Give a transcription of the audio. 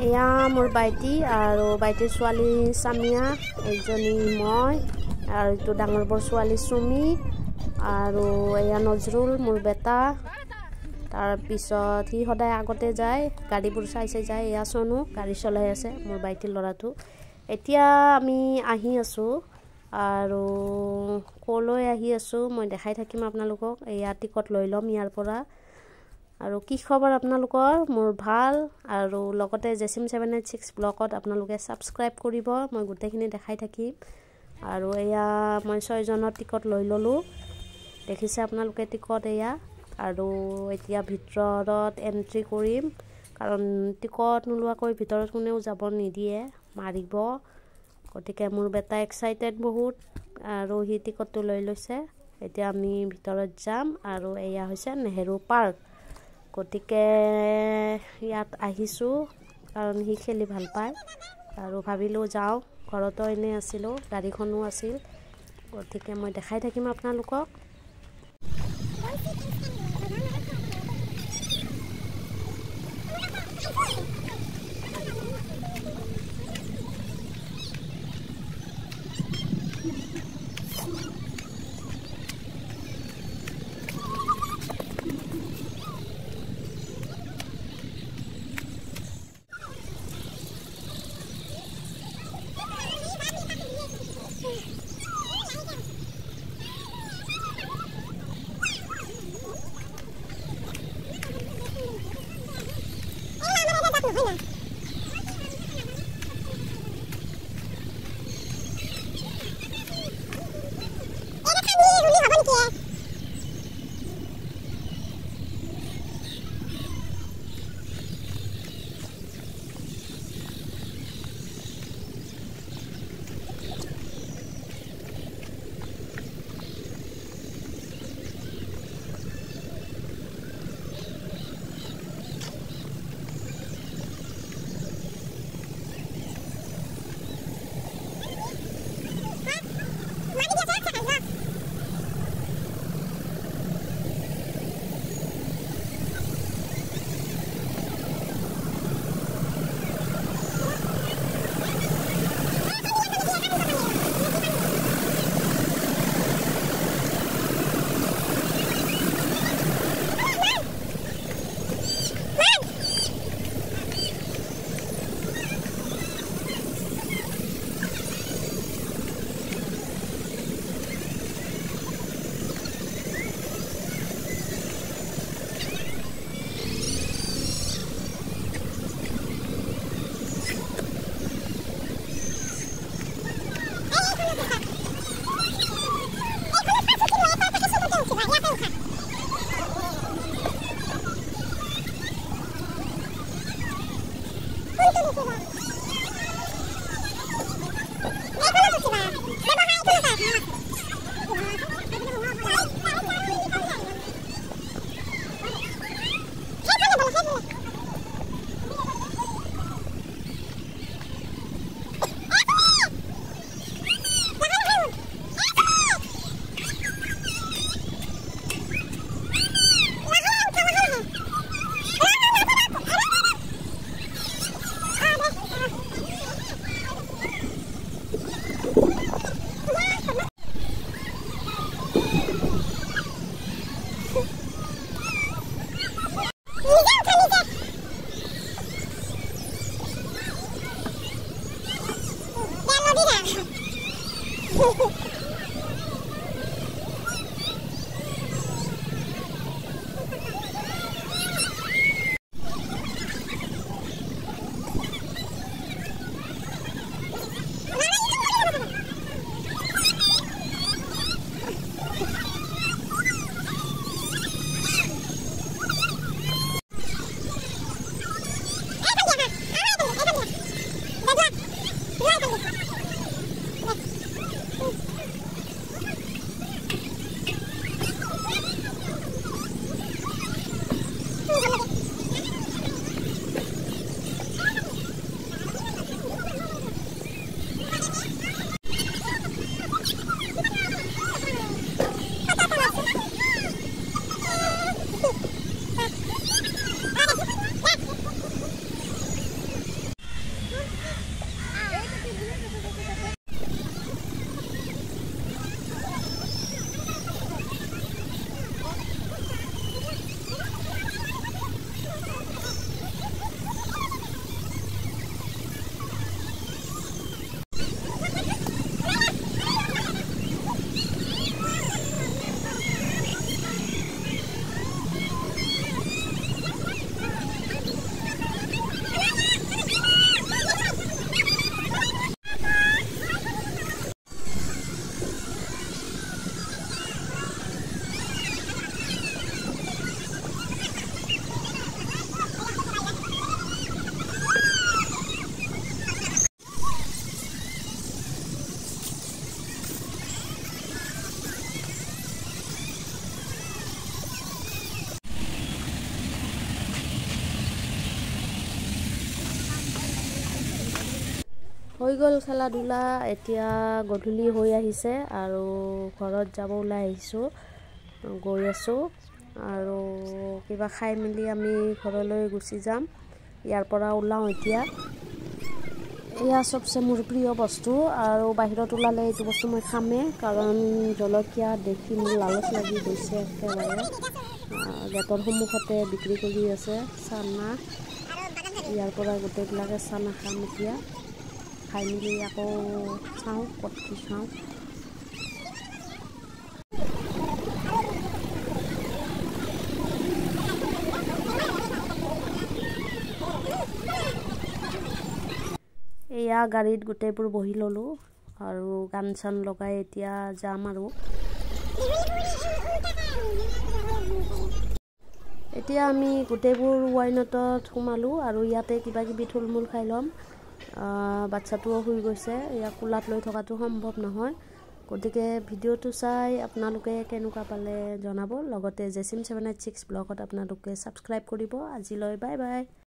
এয়া মোৰ বাইটি আৰু বাইটিৰ ছোৱালী সামিয়া একজনী মই আৰু এইটো ডাঙৰ বৰ ছোৱালী সুমি আৰু এয়া নজৰুল মোৰ বেটা তাৰ পিছত হি সদায় আগতে যায় গাড়ীবোৰ চাই যায় এয়া সোনু গাড়ী চলাই আছে মোৰ বাইটিৰ ল'ৰাটো এতিয়া আমি আহি আছো আৰু কলৈ আহি আছো মই দেখাই থাকিম আপোনালোকক এয়া টিকট লৈ লম ইয়াৰ পৰা আৰু কি খবৰ আপোনালোকৰ মোৰ ভাল আৰু লগতে জেচিম 786 ব্লগত আপোনালোকে সাবস্ক্ৰাইব কৰিব মই গুটেখিনি দেখাই থাকিম আৰু এয়া মই 6 জনৰ টিকট লৈ ললো দেখিছে আপোনালোকে টিকট এয়া আৰু এতিয়া ভিতৰত এন্ট্ৰি কৰিম কাৰণ টিকট নোলোৱাকৈ ভিতৰত কোনেও যাব নিদিয়ে মাৰিব গতিকে মোৰ বেটা এক্সাইটেড বহুত আৰু হি টিকটটো লৈ লৈছে এতিয়া আমি ভিতৰত যাম আৰু এয়া হৈছে নেহেৰু পাৰ্ক গতিকে ইয়াত আহিছো কাৰণ হি খেলি ভাল পায় আৰু ভাবিলো যাও ঘৰতো এনে আছিল গাড়ীখনো আছিল গতিকে মই দেখাই থাকিম আপোনালোকক হৈ গ'ল খেলা ধূলা এতিয়া গধূলি হৈ আহিছে আৰু ঘৰত যাব ওলাই আহিছোঁ গৈ আছোঁ আৰু কিবা খাই মেলি আমি ঘৰলৈ গুচি যাম ইয়াৰ পৰা ওলাওঁ এতিয়া এয়া সবচে মোৰ প্ৰিয় বস্তু আৰু বাহিৰত ওলালে এইটো বস্তু মই খামেই কাৰণ জলকীয়া দেখি মোৰ লালচ লাগি গৈছে একেবাৰে গেটৰ সন্মুখতে বিক্ৰী কৰি আছে চানা ইয়াৰ পৰা গোটেইবিলাকে চানা খাম এতিয়া খাই মেলি আকৌ চাওঁ ক'ত কি খাওঁ এয়া গাড়ীত গোটেইবোৰ বহি ল'লোঁ আৰু গান চান লগাই এতিয়া যাম আৰু এতিয়া আমি গোটেইবোৰ ৱাইনটত সোমালোঁ আৰু ইয়াতে কিবা কিবি থুলমূল খাই ল'ম বাচ্চাটোও শুই গৈছে ইয়াক কোলাত লৈ থকাটো সম্ভৱ নহয় গতিকে ভিডিঅ'টো চাই আপোনালোকে কেনেকুৱা পালে জনাব লগতে জেচিম 786 ব্লগত আপোনালোকে ছাবস্ক্ৰাইব কৰিব আজিলৈ বাই বাই